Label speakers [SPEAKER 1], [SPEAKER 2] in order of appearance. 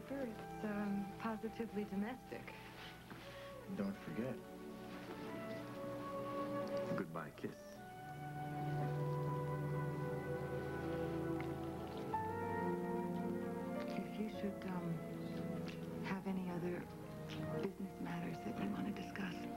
[SPEAKER 1] Doctor. It's positively domestic.
[SPEAKER 2] Don't forget. Goodbye kiss.
[SPEAKER 1] If you should have any other business matters that you want to discuss,